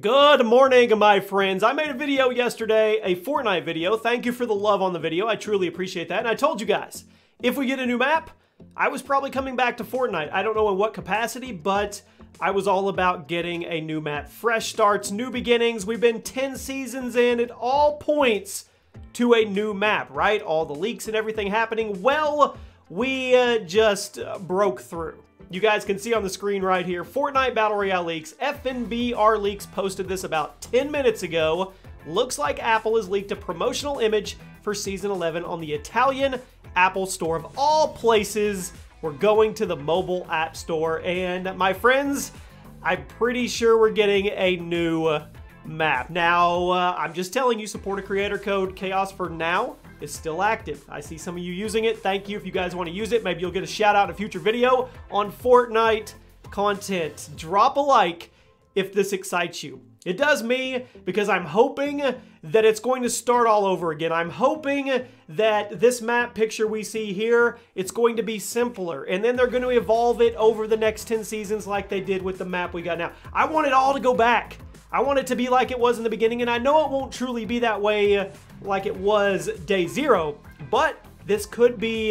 Good morning, my friends. I made a video yesterday, a Fortnite video. Thank you for the love on the video. I truly appreciate that. And I told you guys, if we get a new map, I was probably coming back to Fortnite. I don't know in what capacity, but I was all about getting a new map. Fresh starts, new beginnings. We've been 10 seasons in. It all points to a new map, right? All the leaks and everything happening. Well, we just broke through. You guys can see on the screen right here, Fortnite Battle Royale leaks. FNBR Leaks posted this about 10 minutes ago. Looks like Apple has leaked a promotional image for Season 11 on the Italian Apple Store. Of all places, we're going to the mobile app store. And my friends, I'm pretty sure we're getting a new map. Now, I'm just telling you, supporter creator code Chaos for now is still active. I see some of you using it. Thank you if you guys want to use it. Maybe you'll get a shout out in a future video on Fortnite content. Drop a like if this excites you. It does me because I'm hoping that it's going to start all over again. I'm hoping that this map picture we see here, it's going to be simpler. And then they're going to evolve it over the next 10 seasons like they did with the map we got now. I want it all to go back. I want it to be like it was in the beginning, and I know it won't truly be that way like it was day zero, but this could be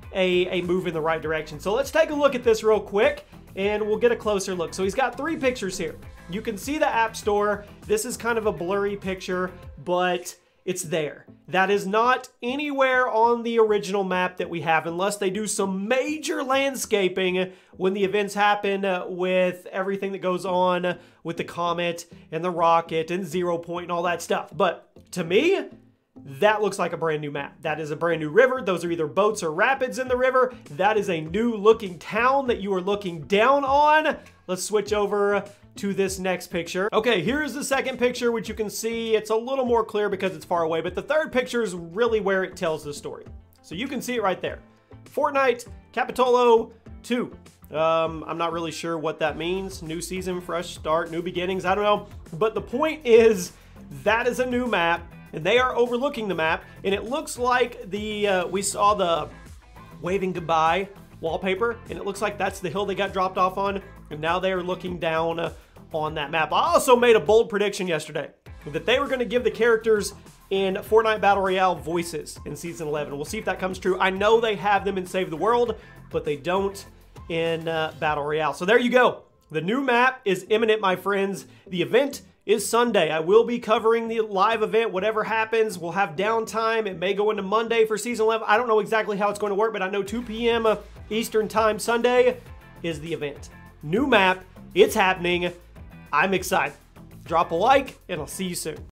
a move in the right direction. So let's take a look at this real quick, and we'll get a closer look. So he's got 3 pictures here. You can see the App Store. This is kind of a blurry picture, but it's there. That is not anywhere on the original map that we have, unless they do some major landscaping when the events happen with everything that goes on with the Comet and the Rocket and Zero Point and all that stuff. But to me, that looks like a brand new map. That is a brand new river. Those are either boats or rapids in the river. That is a new looking town that you are looking down on. Let's switch over to this next picture. Okay, here's the second picture, which you can see it's a little more clear because it's far away, but the third picture is really where it tells the story. So you can see it right there. Fortnite Capitolo 2. I'm not really sure what that means. New season, fresh start, new beginnings, I don't know. But the point is, that is a new map, and they are overlooking the map, and it looks like the, we saw the waving goodbye wallpaper, and it looks like that's the hill they got dropped off on, and now they are looking down on that map. I also made a bold prediction yesterday that they were going to give the characters in Fortnite Battle Royale voices in Season 11. We'll see if that comes true. I know they have them in Save the World, but they don't in Battle Royale. So there you go. The new map is imminent, my friends. The event is Sunday. I will be covering the live event. Whatever happens, we'll have downtime. It may go into Monday for Season 11. I don't know exactly how it's going to work, but I know 2 p.m. Eastern Time Sunday is the event. New map. It's happening. I'm excited. Drop a like, and I'll see you soon.